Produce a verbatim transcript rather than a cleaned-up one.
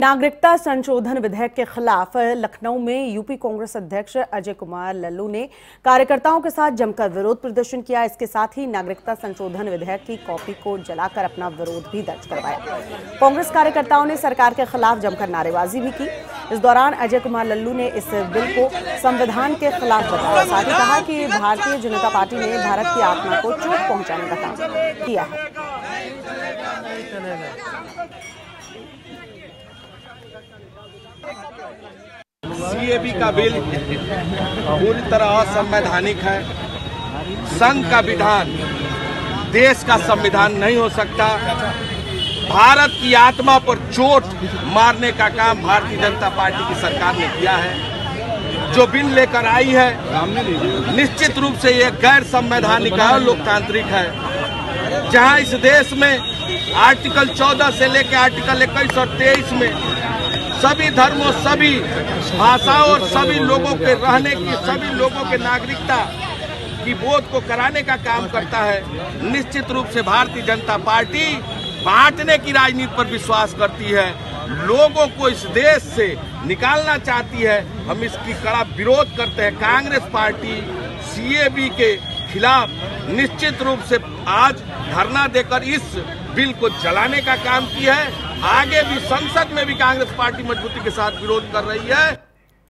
नागरिकता संशोधन विधेयक के खिलाफ लखनऊ में यूपी कांग्रेस अध्यक्ष अजय कुमार लल्लू ने कार्यकर्ताओं के साथ जमकर विरोध प्रदर्शन किया। इसके साथ ही नागरिकता संशोधन विधेयक की कॉपी को जलाकर अपना विरोध भी दर्ज करवाया। कांग्रेस कार्यकर्ताओं ने सरकार के खिलाफ जमकर नारेबाजी भी की। इस दौरान अजय कुमार लल्लू ने इस बिल को संविधान के खिलाफ बताया। साथ ही कहा कि भारतीय जनता पार्टी ने भारत की आत्मा को चोट पहुंचाने का काम किया है। सीएबी का बिल पूरी तरह असंवैधानिक है। संघ का विधान देश का संविधान नहीं हो सकता। भारत की आत्मा पर चोट मारने का काम भारतीय जनता पार्टी की सरकार ने किया है। जो बिल लेकर आई है निश्चित रूप से ये गैर संवैधानिक है और लोकतांत्रिक है। जहां इस देश में आर्टिकल चौदह से लेकर आर्टिकल इक्कीस और तेईस में सभी धर्मों, सभी भाषाओं और सभी लोगों के रहने की, सभी लोगों के नागरिकता की बोध को कराने का काम करता है। निश्चित रूप से भारतीय जनता पार्टी बांटने की राजनीति पर विश्वास करती है, लोगों को इस देश से निकालना चाहती है। हम इसकी कड़ा विरोध करते हैं। कांग्रेस पार्टी सीएबी के खिलाफ निश्चित रूप से आज धरना देकर इस बिल को जलाने का काम किया है। आगे भी संसद में भी कांग्रेस पार्टी मजबूती के साथ विरोध कर रही है।